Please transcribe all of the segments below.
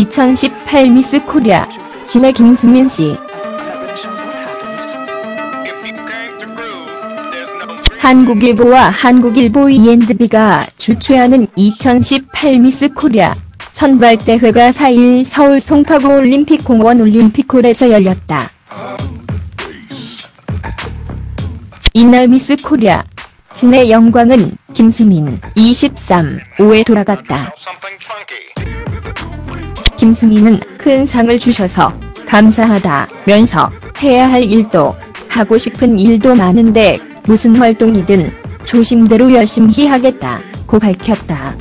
2018 미스 코리아 진해 김수민 씨. 한국일보와 한국일보 E&B가 주최하는 2018 미스 코리아 선발대회가 4일 서울 송파구 올림픽공원 올림픽홀에서 열렸다. 이날 미스 코리아 진해 영광은 김수민 23호에 돌아갔다. 김수민은 큰 상을 주셔서 감사하다면서 해야 할 일도 하고 싶은 일도 많은데 무슨 활동이든 조심대로 열심히 하겠다고 밝혔다.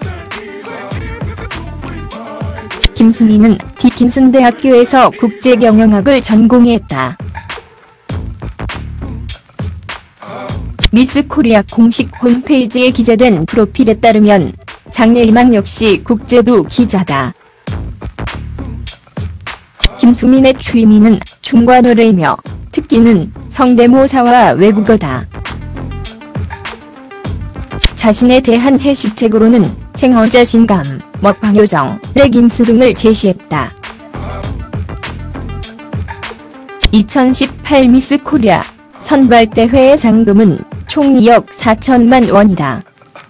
김수민은 디킨슨 대학교에서 국제경영학을 전공했다. 미스 코리아 공식 홈페이지에 기재된 프로필에 따르면 장래 희망 역시 국제부 기자다. 김수민의 취미는 춤과 노래이며 특기는 성대모사와 외국어다. 자신에 대한 해시태그로는 생어 자신감, 먹방 요정, 레깅스 등을 제시했다. 2018 미스 코리아 선발대회의 상금은 총 2억 4천만 원이다.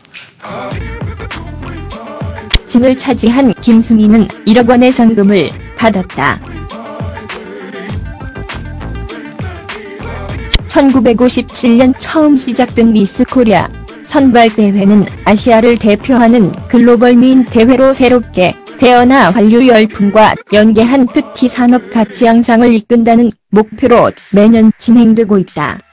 진을 차지한 김수민은 1억 원의 상금을 받았다. 1957년 처음 시작된 미스 코리아 선발대회는 아시아를 대표하는 글로벌 미인 대회로 새롭게 태어나 한류 열풍과 연계한 특히 산업 가치 향상을 이끈다는 목표로 매년 진행되고 있다.